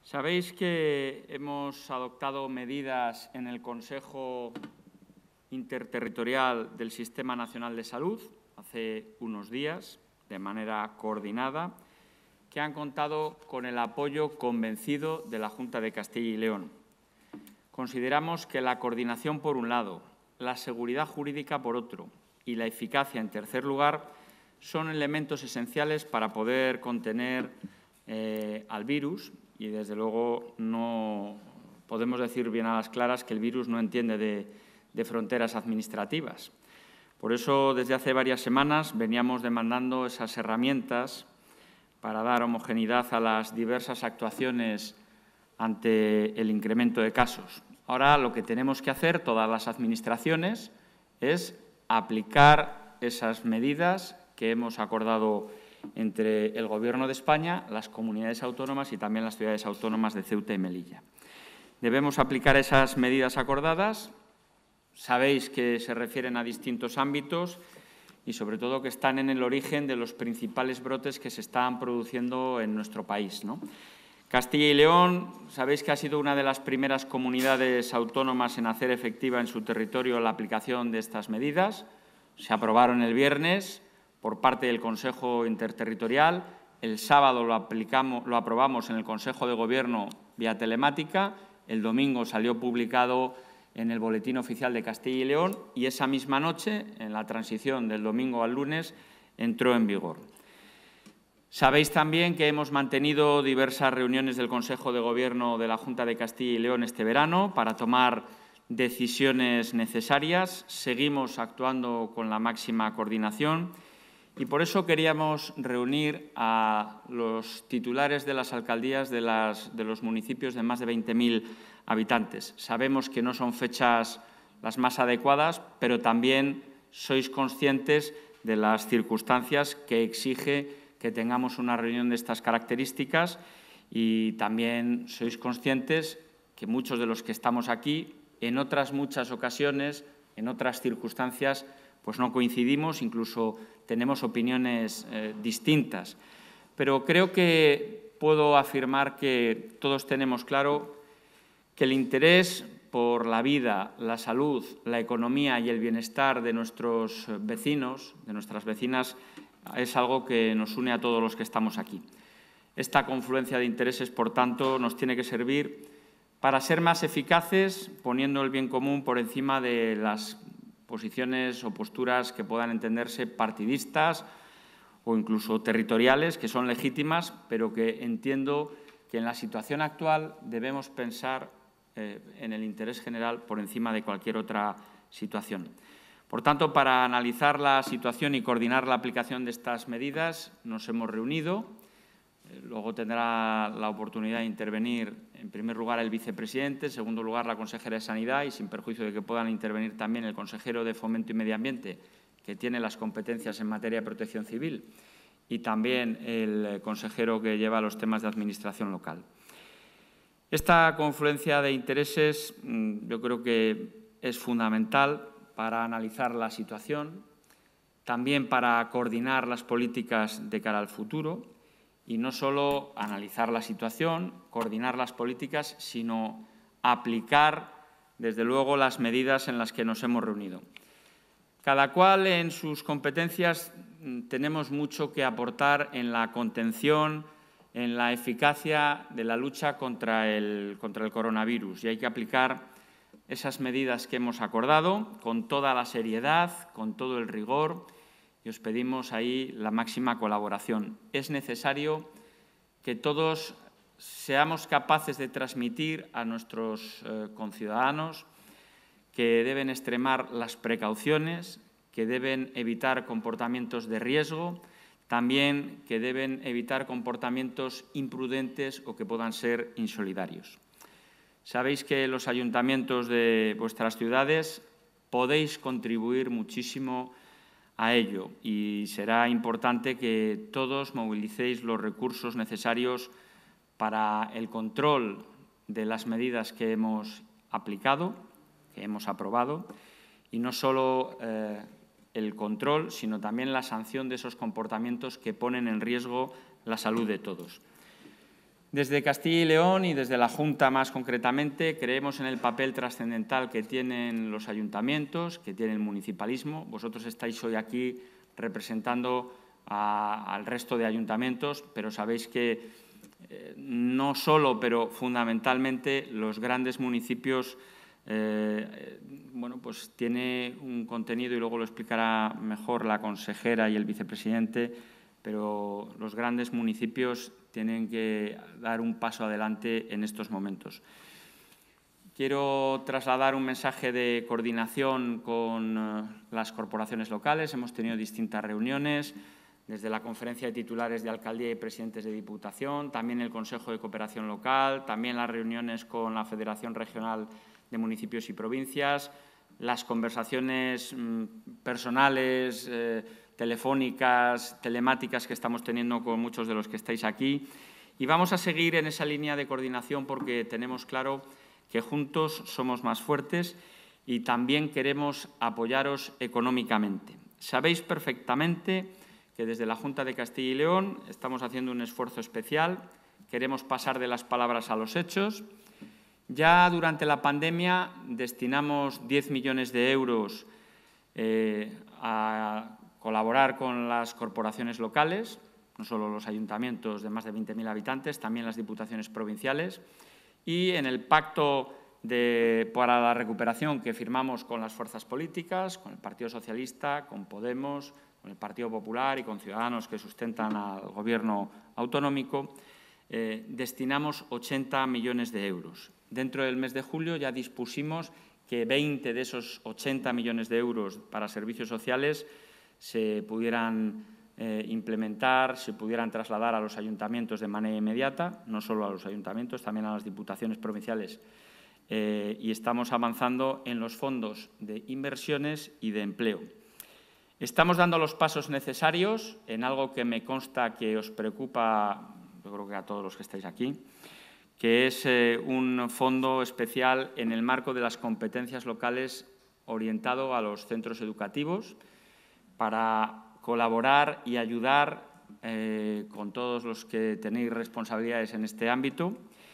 Sabéis que hemos adoptado medidas en el Consejo Interterritorial del Sistema Nacional de Salud hace unos días, de manera coordinada, que han contado con el apoyo convencido de la Junta de Castilla y León. Consideramos que la coordinación, por un lado, la seguridad jurídica, por otro, y la eficacia, en tercer lugar, son elementos esenciales para poder contener al virus y, desde luego, no podemos decir bien a las claras que el virus no entiende de fronteras administrativas. Por eso, desde hace varias semanas, veníamos demandando esas herramientas para dar homogeneidad a las diversas actuaciones ante el incremento de casos. Ahora lo que tenemos que hacer, todas las administraciones, es aplicar esas medidas que hemos acordado entre el Gobierno de España, las comunidades autónomas y también las ciudades autónomas de Ceuta y Melilla. Debemos aplicar esas medidas acordadas. Sabéis que se refieren a distintos ámbitos y, sobre todo, que están en el origen de los principales brotes que se están produciendo en nuestro país, ¿no? Castilla y León, sabéis que ha sido una de las primeras comunidades autónomas en hacer efectiva en su territorio la aplicación de estas medidas. Se aprobaron el viernes por parte del Consejo Interterritorial. El sábado lo aprobamos en el Consejo de Gobierno vía telemática. El domingo salió publicado en el Boletín Oficial de Castilla y León y esa misma noche, en la transición del domingo al lunes, entró en vigor. Sabéis también que hemos mantenido diversas reuniones del Consejo de Gobierno de la Junta de Castilla y León este verano para tomar decisiones necesarias. Seguimos actuando con la máxima coordinación y por eso queríamos reunir a los titulares de las alcaldías de los municipios de más de 20.000 habitantes. Sabemos que no son fechas las más adecuadas, pero también sois conscientes de las circunstancias que exige que tengamos una reunión de estas características y también sois conscientes que muchos de los que estamos aquí, en otras muchas ocasiones, en otras circunstancias, pues no coincidimos, incluso tenemos opiniones distintas. Pero creo que puedo afirmar que todos tenemos claro que el interés por la vida, la salud, la economía y el bienestar de nuestros vecinos, de nuestras vecinas, es algo que nos une a todos los que estamos aquí. Esta confluencia de intereses, por tanto, nos tiene que servir para ser más eficaces, poniendo el bien común por encima de las posiciones o posturas que puedan entenderse partidistas o incluso territoriales, que son legítimas, pero que entiendo que en la situación actual debemos pensar en el interés general por encima de cualquier otra situación. Por tanto, para analizar la situación y coordinar la aplicación de estas medidas, nos hemos reunido. Luego tendrá la oportunidad de intervenir, en primer lugar, el vicepresidente, en segundo lugar, la consejera de Sanidad y, sin perjuicio de que puedan intervenir también el consejero de Fomento y Medio Ambiente, que tiene las competencias en materia de protección civil, y también el consejero que lleva los temas de administración local. Esta confluencia de intereses yo creo que es fundamental para analizar la situación, también para coordinar las políticas de cara al futuro y no solo analizar la situación, coordinar las políticas, sino aplicar, desde luego, las medidas en las que nos hemos reunido. Cada cual en sus competencias tenemos mucho que aportar en la contención, en la eficacia de la lucha contra el coronavirus y hay que aplicar esas medidas que hemos acordado con toda la seriedad, con todo el rigor y os pedimos ahí la máxima colaboración. Es necesario que todos seamos capaces de transmitir a nuestros conciudadanos que deben extremar las precauciones, que deben evitar comportamientos de riesgo, también que deben evitar comportamientos imprudentes o que puedan ser insolidarios. Sabéis que los ayuntamientos de vuestras ciudades podéis contribuir muchísimo a ello y será importante que todos movilicéis los recursos necesarios para el control de las medidas que hemos aplicado, que hemos aprobado, y no solo el control, sino también la sanción de esos comportamientos que ponen en riesgo la salud de todos. Desde Castilla y León y desde la Junta más concretamente creemos en el papel trascendental que tienen los ayuntamientos, que tiene el municipalismo. Vosotros estáis hoy aquí representando al resto de ayuntamientos, pero sabéis que no solo, pero fundamentalmente los grandes municipios pues tiene un contenido, y luego lo explicará mejor la consejera y el vicepresidente, pero los grandes municipios tienen que dar un paso adelante en estos momentos. Quiero trasladar un mensaje de coordinación con las corporaciones locales. Hemos tenido distintas reuniones, desde la conferencia de titulares de alcaldía y presidentes de diputación, también el Consejo de Cooperación Local, también las reuniones con la Federación Regional de Municipios y Provincias, las conversaciones personales, telefónicas, telemáticas que estamos teniendo con muchos de los que estáis aquí. Y vamos a seguir en esa línea de coordinación porque tenemos claro que juntos somos más fuertes y también queremos apoyaros económicamente. Sabéis perfectamente que desde la Junta de Castilla y León estamos haciendo un esfuerzo especial. Queremos pasar de las palabras a los hechos. Ya durante la pandemia destinamos 10 millones de euros a colaborar con las corporaciones locales, no solo los ayuntamientos de más de 20.000 habitantes, también las diputaciones provinciales. Y en el pacto para la recuperación que firmamos con las fuerzas políticas, con el Partido Socialista, con Podemos, con el Partido Popular y con Ciudadanos que sustentan al Gobierno autonómico, destinamos 80 millones de euros. Dentro del mes de julio ya dispusimos que 20 de esos 80 millones de euros para servicios sociales se pudieran implementar, se pudieran trasladar a los ayuntamientos de manera inmediata, no solo a los ayuntamientos, también a las diputaciones provinciales. Y estamos avanzando en los fondos de inversiones y de empleo. Estamos dando los pasos necesarios en algo que me consta que os preocupa, yo creo que a todos los que estáis aquí, que es un fondo especial en el marco de las competencias locales orientado a los centros educativos para colaborar y ayudar con todos los que tenéis responsabilidades en este ámbito.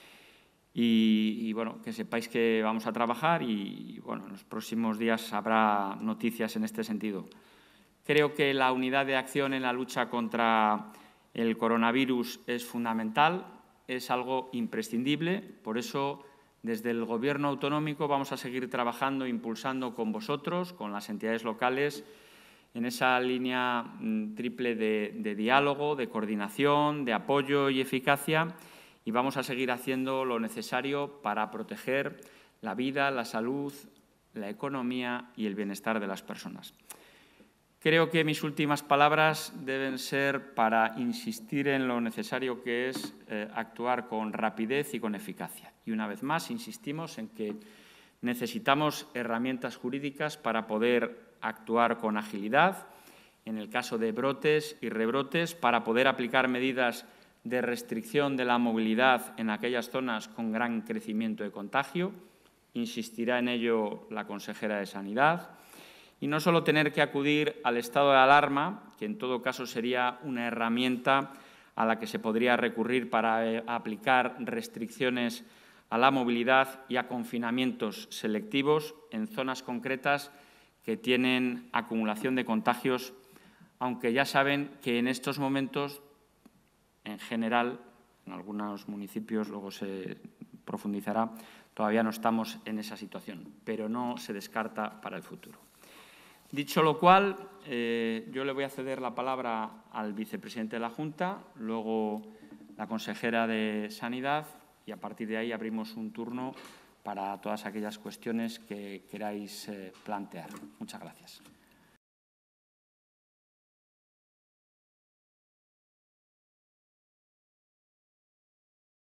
Y bueno, que sepáis que vamos a trabajar y bueno, en los próximos días habrá noticias en este sentido. Creo que la unidad de acción en la lucha contra el coronavirus es fundamental, es algo imprescindible. Por eso, desde el Gobierno autonómico vamos a seguir trabajando, impulsando con vosotros, con las entidades locales, en esa línea triple de diálogo, de coordinación, de apoyo y eficacia, y vamos a seguir haciendo lo necesario para proteger la vida, la salud, la economía y el bienestar de las personas. Creo que mis últimas palabras deben ser para insistir en lo necesario que es actuar con rapidez y con eficacia. Y una vez más insistimos en que necesitamos herramientas jurídicas para poder actuar con agilidad en el caso de brotes y rebrotes, para poder aplicar medidas de restricción de la movilidad en aquellas zonas con gran crecimiento de contagio. Insistirá en ello la consejera de Sanidad. Y no solo tener que acudir al estado de alarma, que en todo caso sería una herramienta a la que se podría recurrir para aplicar restricciones a la movilidad y a confinamientos selectivos en zonas concretas que tienen acumulación de contagios, aunque ya saben que en estos momentos, en general, en algunos municipios, luego se profundizará, todavía no estamos en esa situación, pero no se descarta para el futuro. Dicho lo cual, yo le voy a ceder la palabra al vicepresidente de la Junta, luego la consejera de Sanidad y a partir de ahí abrimos un turno para todas aquellas cuestiones que queráis plantear. Muchas gracias.